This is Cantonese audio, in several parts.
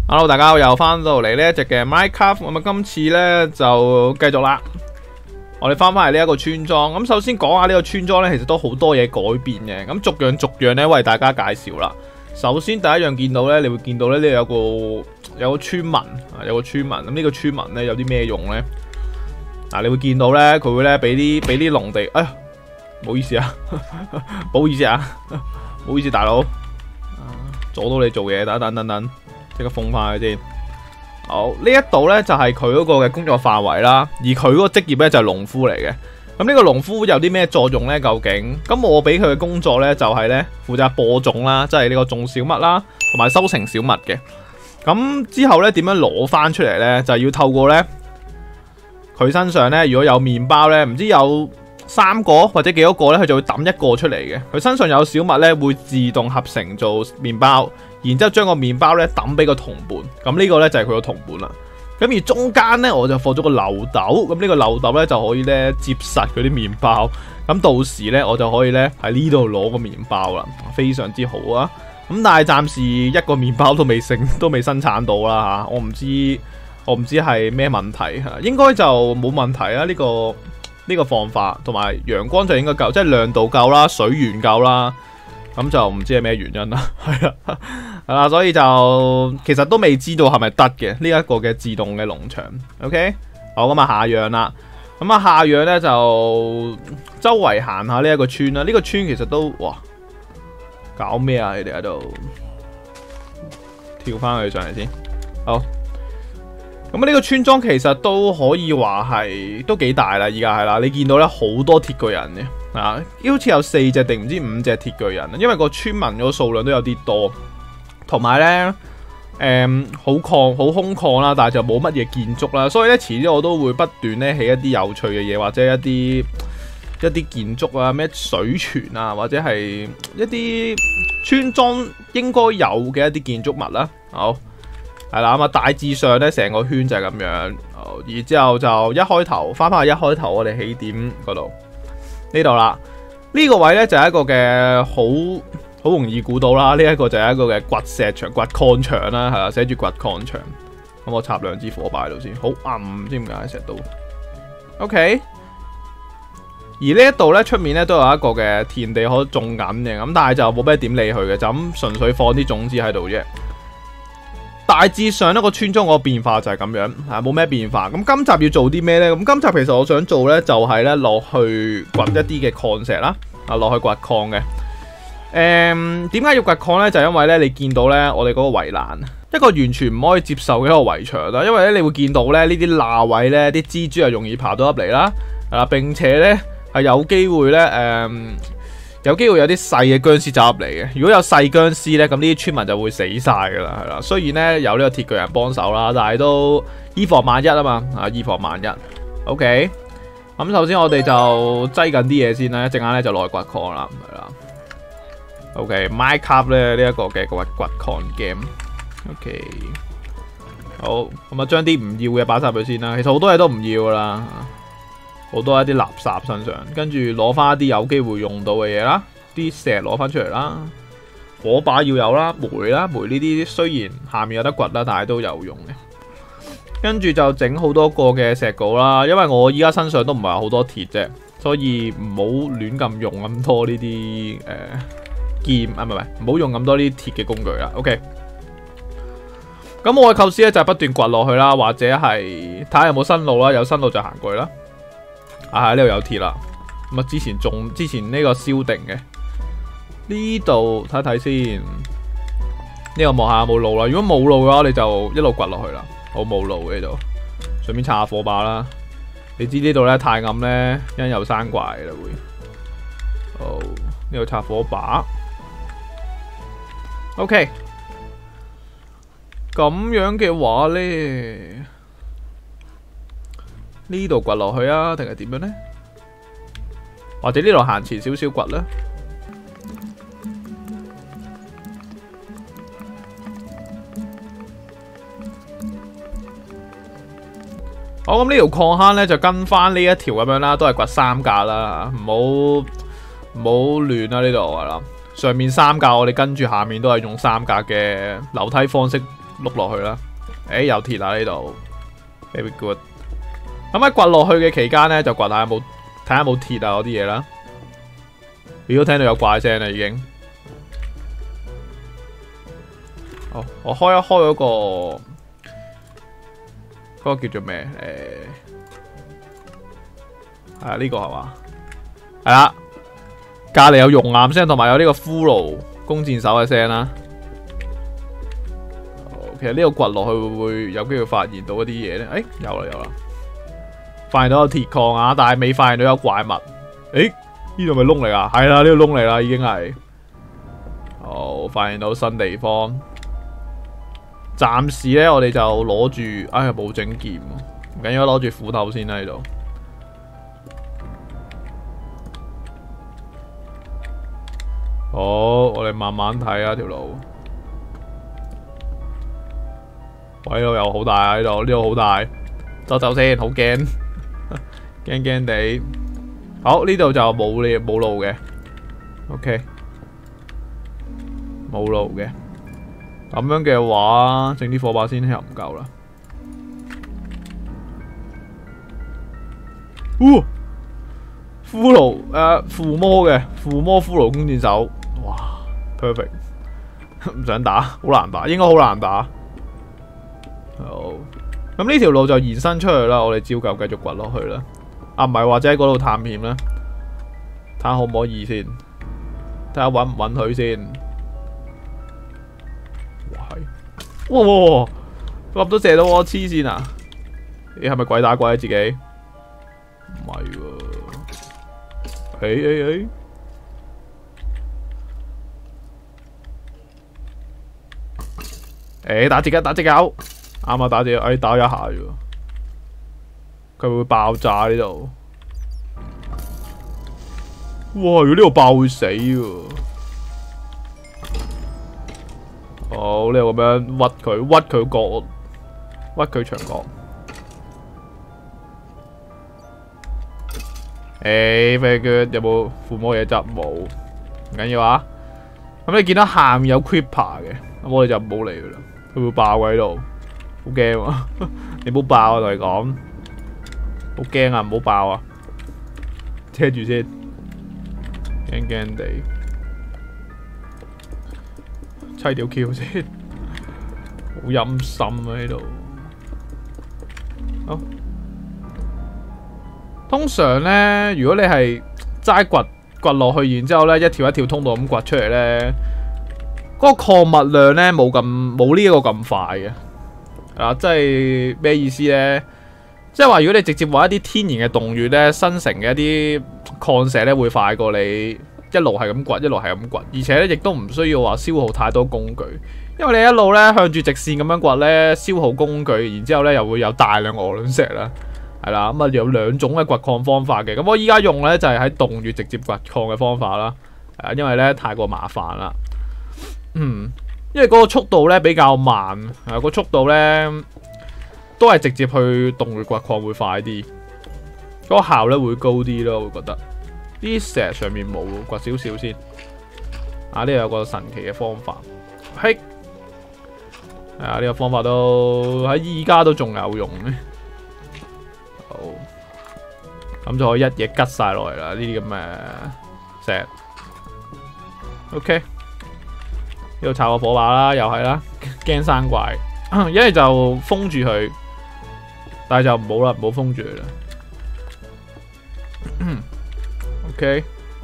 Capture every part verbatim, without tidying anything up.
Hello， 大家好，又翻到嚟呢一隻嘅 Minecraft， 咁啊今次呢就繼續啦。我哋翻翻嚟呢一個村莊，咁首先講下呢個村莊呢，其實都好多嘢改變嘅，咁逐樣逐樣呢為大家介紹啦。首先第一樣見到呢，你會見到呢，呢有個有個村民啊，有個村民，咁呢個村民呢有啲咩用呢？嗱，你會見到呢，佢會呢俾啲俾啲農地，哎呀，唔好意思啊，唔好意思啊，唔好意思大佬，阻到你做嘢，等等等等。即刻封翻佢先。好，呢一度呢就係佢嗰個嘅工作範圍啦，而佢嗰個職業呢就係農夫嚟嘅。咁呢個農夫有啲咩作用呢？究竟？咁我俾佢嘅工作呢，就係呢負責播種啦，即係呢個種小麥啦，同埋收成小麥嘅。咁之後呢，點樣攞翻出嚟呢？就係要透過呢佢身上呢，如果有麵包呢，唔知有三個或者幾多個呢，佢就會抌一個出嚟嘅。佢身上有小麥呢，會自動合成做麵包。然之後將個麵包咧抌俾個同伴，咁呢個咧就係佢個同伴啦。咁而中間咧我就放咗個漏斗，咁呢個漏斗咧就可以咧接實嗰啲麵包，咁到時咧我就可以咧喺呢度攞個麵包啦，非常之好啊！咁但係暫時一個麵包都未生都未生產到啦嚇，我唔知我唔知係咩問題嚇，應該就冇問題啊！呢個呢個方法同埋陽光就應該夠，即係亮度夠啦，水源夠啦。咁就唔知係咩原因啦，係啦，係啦，所以就其實都未知道係咪得嘅呢一個嘅自動嘅農場。OK， 好，咁啊下樣啦，咁啊下樣呢，就周圍行下呢一個村啦。呢、這個村其實都哇，搞咩啊？你哋喺度跳翻去上嚟先。好，咁呢個村莊其實都可以話係都幾大啦，而家係啦，你見到呢好多鐵巨人嘅。啊，好似有四隻定唔知五隻鐵巨人，因為個村民嗰個數量都有啲多，同埋呢，誒、嗯，好曠好空曠啦，但係就冇乜嘢建築啦，所以呢，遲啲我都會不斷呢起一啲有趣嘅嘢，或者一啲一啲建築啊，咩水泉啊，或者係一啲村莊應該有嘅一啲建築物啦。好，係啦，咁啊大致上呢，成個圈就係咁樣，好，然之後就一開頭翻翻去一開頭我哋起點嗰度。呢度啦，呢、這個位呢就係、是、一個嘅好好容易估到啦。呢、這、一個就係一個嘅掘石場、掘礦場啦，係啦，寫住掘礦場。咁我插兩支火擺喺度先，好暗，唔知點解石度。OK， 而呢一度呢，出面呢都有一個嘅田地可種緊嘅，咁但係就冇咩點理佢嘅，就咁純粹放啲種子喺度啫。大致上一個村莊個變化就係咁樣，係冇咩變化。咁今集要做啲咩呢？咁今集其實我想做呢，就係呢落去掘一啲嘅礦石啦，啊落去掘礦嘅。誒、嗯，點解要掘礦呢？就係因為呢，你見到呢，我哋嗰個圍欄，一個完全唔可以接受嘅一個圍牆啦。因為呢，你會見到呢呢啲罅位呢，啲蜘蛛係容易爬到入嚟啦。啊，並且呢，係有機會呢。誒、嗯。有機會有啲細嘅僵屍走入嚟嘅，如果有細僵屍呢，咁呢啲村民就會死晒噶啦，係啦。雖然呢有呢個鐵巨人幫手啦，但係都以防萬一啊嘛，啊以防萬一。OK， 咁首先我哋就擠緊啲嘢先啦，一陣間咧就落去掘礦啦，係啦。OK，Minecraft 咧呢一個嘅掘掘礦 game。OK， 好，咁啊將啲唔要嘅擺晒佢先啦。其實好多嘢都唔要噶啦。好多一啲垃圾身上，跟住攞翻一啲有機會用到嘅嘢啦，啲石攞翻出嚟啦，火把要有啦，煤啦，煤呢啲雖然下面有得掘啦，但係都有用嘅。跟住就整好多個嘅石膏啦，因為我依家身上都唔係好多鐵啫，所以唔好亂咁用咁多呢啲誒劍啊，唔係唔係，唔好用咁多呢啲鐵嘅工具啦。OK， 咁我嘅構思咧就係不斷掘落去啦，或者係睇下有冇新路啦，有新路就行過去啦。啊，呢度有鐵啦，咁啊之前仲之前呢個燒定嘅，呢度睇睇先，呢個望下有冇路啦。如果冇路嘅話，你就一路掘落去啦。好，冇路嘅呢度，順便插下火把啦。你知呢度咧太暗咧，一陣有山怪啦會。好，呢度插火把。OK， 咁樣嘅話咧。呢度掘落去啊，定係點樣呢？或者呢度行前少少掘呢？好，咁呢條礦坑呢，就跟翻呢一條咁樣啦，都係掘三格啦，唔好唔好亂啊！呢度係啦，上面三格我哋跟住下面都係用三格嘅樓梯方式碌落去啦。誒、欸，有鐵啊呢度 ，very good。咁喺掘落去嘅期間咧，就掘下有冇睇下有冇鐵啊嗰啲嘢啦。如果聽到有怪聲啦，已經。哦，我開一開嗰、嗰個，嗰、嗰個叫做咩？誒、欸，係啊，呢、呢個係嘛？係啦，隔籬有熔岩聲，同埋有呢個骷髏弓箭手嘅聲啦。其實呢個掘落去會唔會有機會發現到一啲嘢咧？誒、欸，有啦有啦，發現到有鐵礦啊，但係未發現到有怪物。誒、欸，呢度咪窿嚟啊？係啦，呢個窿嚟啦，已經係。好，發現到新地方。暫時咧，我哋就攞住，哎呀冇整劍，唔緊要，攞住斧頭先啦喺度。好，我哋慢慢睇下條路。喂，呢度又好大啊！呢度呢度好大，走走先，好驚，驚驚地。好，呢度就冇呢冇路嘅 ，OK， 冇路嘅。咁樣嘅話，整啲火把先又唔夠啦。哦，骷髏誒，附魔嘅附魔骷髏弓箭手，哇 ，perfect， 唔想打，好難打，應該好難打。好，咁呢條路就延伸出去啦，我哋照舊繼續掘落去啦。啊，唔係，或者喺嗰度探險啦，睇下可唔可以先，睇下搵唔搵佢先。哇哇！粒都射到我，黐線啊！你係咪鬼打鬼啊自己？唔係喎，誒誒誒，誒打隻狗，打隻狗，啱啊！打隻，誒打一下啫喎，佢會爆炸呢度。哇！如果呢度爆會死喎。好，呢度咁樣屈佢，屈佢角，屈佢牆角。誒 very good， 有冇附魔嘢執？冇，唔緊要啊。咁你見到下面有 creeper 嘅，咁我哋就唔好嚟佢啦，佢會爆喺度，好驚啊！你唔好爆啊，同你講，好驚啊，唔好爆啊，遮住先，驚驚地。砌條橋先，好陰森啊呢度。好，通常咧，如果你係齋掘掘落去，然之後咧一條一條通道咁掘出嚟咧，嗰、嗰個礦物量咧冇咁冇呢一個咁快嘅。啊，即係咩意思咧？即係話如果你直接揾一啲天然嘅洞穴咧，生成嘅一啲礦石咧，會快過你。一路係咁掘，一路係咁掘，而且咧亦都唔需要話消耗太多工具，因為你一路咧向住直線咁樣掘咧，消耗工具，然之後咧又會有大量鵝卵石啦，係啦，咁啊有兩種嘅掘礦方法嘅，咁我依家用咧就係喺洞穴直接掘礦嘅方法啦，誒，因為咧太過麻煩啦，嗯，因為嗰個速度咧比較慢，誒，個速度咧都係直接去洞穴掘礦會快啲，嗰個效率會高啲咯，我覺得。啲石上面冇，掘少少先。啊，呢度有個神奇嘅方法，嘿，係啊，呢個方法都喺依家都仲有用咧。好，咁就可以一嘢吉晒落嚟啦。呢啲咁嘅石 ，OK。呢度炒個火把啦，又係啦，驚生怪，一係就封住佢，但係就唔好啦，唔好封住佢啦。OK，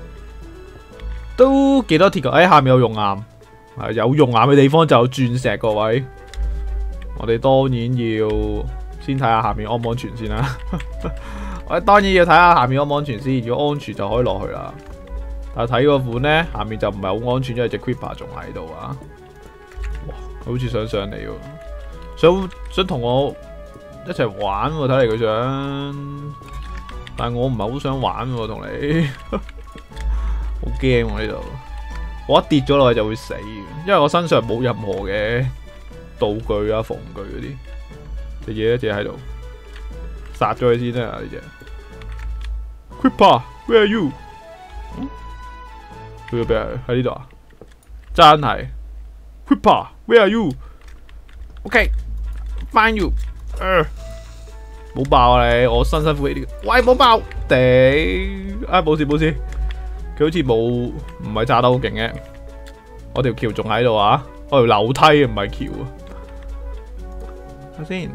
都幾多鐵嘅？哎，下面有熔岩，係有熔岩嘅地方就有鑽石，各位。我哋當然要先睇下下面安唔安全先啦。我哋當然要睇下下面安唔安全先，如果安全就可以落去啦。但係睇個款咧，下面就唔係好安全，因為隻 creeper 仲喺度啊。哇，好似想上嚟喎，想想同我一齊玩喎，睇嚟佢想。但係我唔係好想玩喎，同你好驚喎呢度。我一跌咗落去就會死，因為我身上冇任何嘅道具啊、防具嗰啲。隻嘢一隻喺度，殺咗佢先啦呢隻。Creeper，where are you？ 佢要俾人喺呢度啊？真係 Creeper，where are you？ OK，find you，呃，冇爆啊你，我辛辛苦苦呢個，喂冇爆，頂，啊冇事冇事，佢好似冇唔係炸得好勁嘅，我條橋仲喺度啊，我條樓梯唔係橋啊，睇下先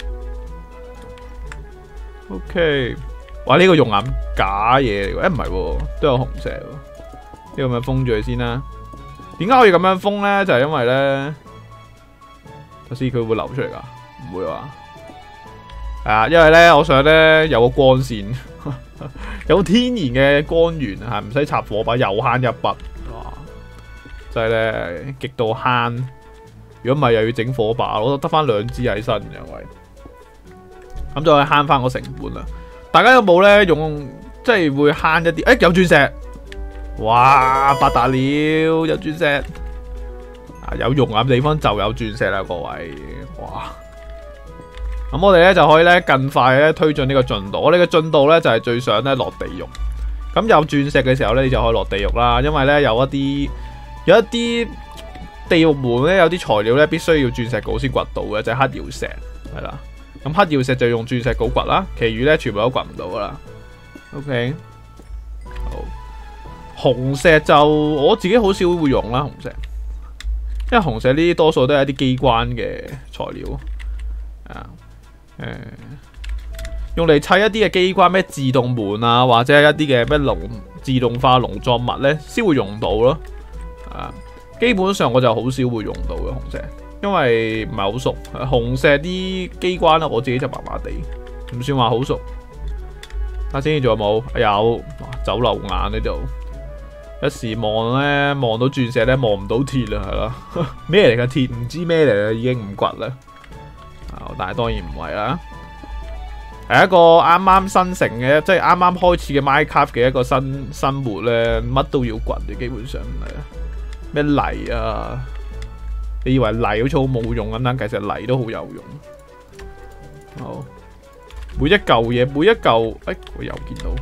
，OK，哇呢個熔岩假嘢嚟喎，誒唔係喎，都有紅石喎，呢個咁樣封住佢先啦。點解可以咁樣封咧？就係因為咧，睇先佢會流出嚟噶，唔會話。係啊，因為咧，我想咧有個光線，有天然嘅光源，係唔使插火把，又慳一筆。哇！就係咧極度慳。如果唔係又要整火把，我得翻兩支喺身嘅喂。咁就可以慳翻個成本啦。大家有冇咧用即係會慳一啲？誒、欸、有鑽石。哇！發達了，有鑽石啊！有熔岩地方就有鑽石啦，各位。哇！咁我哋咧就可以咧更快咧推進呢個進度。我哋嘅進度咧就係最想咧落地獄。咁有鑽石嘅時候咧，你就可以落地獄啦。因為咧有一啲有一啲地獄門咧，有啲材料咧必須要鑽石鎬先掘到嘅，就係、是、黑曜石係啦。咁黑曜石就用鑽石鎬掘啦，其餘咧全部都掘唔到噶啦。OK， 好。紅石就我自己好少會用啦，紅石，因為紅石呢啲多數都係一啲機關嘅材料啊，誒、嗯，用嚟砌一啲嘅機關，咩自動門啊，或者係一啲嘅咩農自動化農作物咧，先會用到咯。啊，基本上我就好少會用到嘅紅石，因為唔係好熟。紅石啲機關咧，我自己就麻麻地，唔算話好熟。睇下先，仲有冇？有，走漏眼呢度。一時望咧，望到鑽石咧，望唔到鐵啦，係咯，咩嚟嘅鐵？唔知咩嚟啦，已經唔掘啦。但係當然唔係啦，係一個啱啱新成嘅，即係啱啱開始嘅 Minecraft 嘅一個新生活咧，乜都要掘嘅，基本上係啊。咩泥啊？你以為泥好似好冇用咁，但其實泥都好有用。好，每一嚿嘢，每一嚿，誒、哎，我又見到。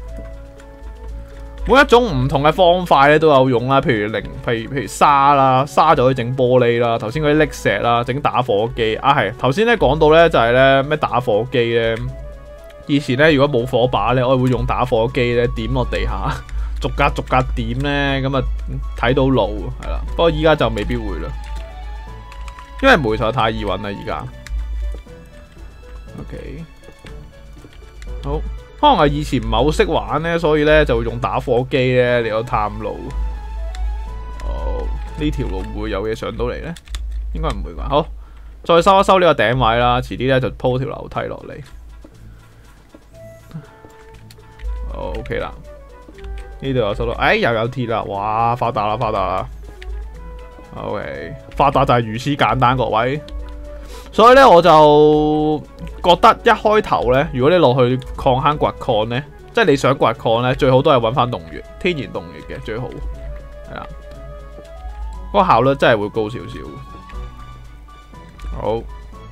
每一種唔同嘅方塊咧都有用啦，譬如零，譬如譬如沙啦，沙就可以整玻璃啦。頭先嗰啲礫石啦，整打火機啊，係頭先咧講到咧就係咧咩打火機咧。以前咧如果冇火把咧，我會用打火機咧點落地下，逐格逐格點咧，咁啊睇到路係啦。不過依家就未必會啦，因為煤頭太易揾啦而家。OK， 好。可能係以前唔係好識玩咧，所以咧就會用打火機咧嚟到探路。哦，呢條路會唔會有嘢上到嚟咧？應該唔會啩。好，再收一收呢個頂位啦，遲啲咧就鋪條樓梯落嚟。哦 ，OK 啦，呢度又收到，哎又有鐵啦，哇發達啦發達啦。OK， 發達就係如此簡單，各位。所以咧，我就覺得一開頭咧，如果你落去礦坑掘礦咧，即係你想掘礦咧，最好都係揾翻洞穴，天然洞穴嘅最好，係啦，嗰個效率真係會高少少。好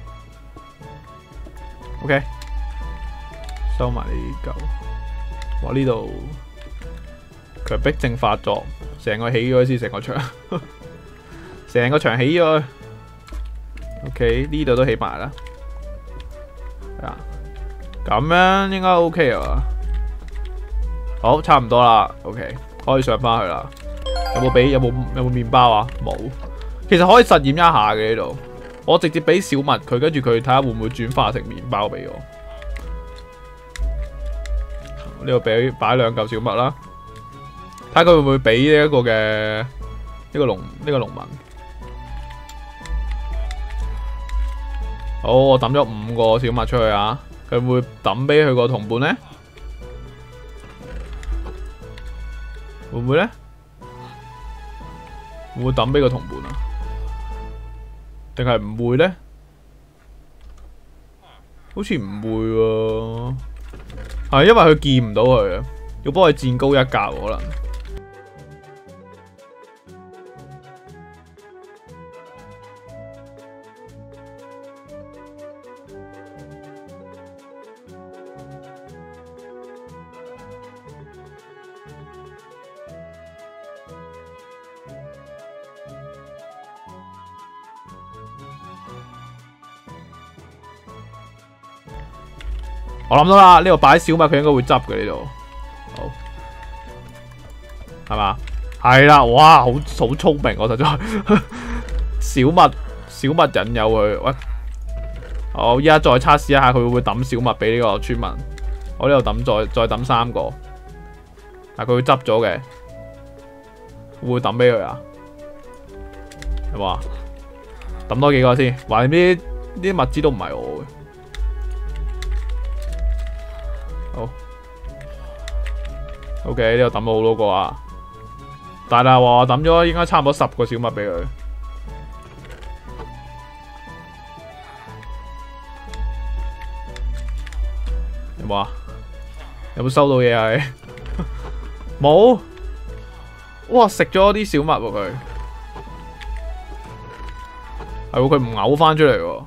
，OK， 收埋呢嚿。哇！呢度強迫症發作，成個起咗先，成個牆，成個牆起咗。OK， 呢度都起埋啦，啊，咁樣應該 OK 啊，好，差唔多啦 ，OK， 可以上翻去啦。有冇俾？有冇有冇麵包啊？冇。其實可以實驗一下嘅呢度，我直接俾小麥佢，跟住佢睇下會唔會轉化成麵包俾我。呢度俾擺兩嚿小麥啦，睇下佢會唔會俾呢一個嘅呢個農呢個農民。好，我抌咗五個小麥出去啊！佢會抌俾佢個同伴呢？會唔會呢？會唔會抌俾個同伴啊？定係唔會呢？好似唔會喎，係因為佢見唔到佢啊，要幫佢墊高一格可能。 我諗到啦，呢度擺小麥佢應該會執嘅呢度。好，係嘛？係啦，哇，好好聰明我實在。小麥小麥引誘佢，喂，我依家再測試一下佢會唔會抌小麥俾呢個村民。我呢度抌再再抌三個，但佢會執咗嘅，會唔會抌俾佢啊？有冇啊？抌多幾個先，話呢啲啲物資都唔係我嘅。好 ，OK， 呢度抌咗好多個啊！但係話我抌咗應該差唔多十個小麥俾佢。有冇啊？有冇收到嘢啊？冇。哇！食咗啲小麥喎佢。係喎，佢唔嘔翻出嚟喎。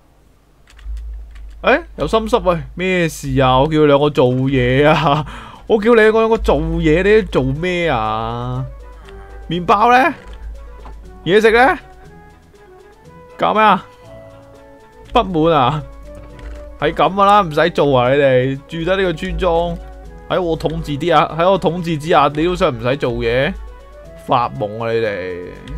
誒，有心濕喂，咩事啊？我叫你兩個做嘢啊！我叫你兩個做嘢，你做咩啊？麵包咧，嘢食咧，搞咩啊？不滿啊？係咁噶啦，唔使做啊！你哋住得呢個村莊，喺我統治啲啊，喺我統治之下，你都想唔使做嘢？發夢啊你哋！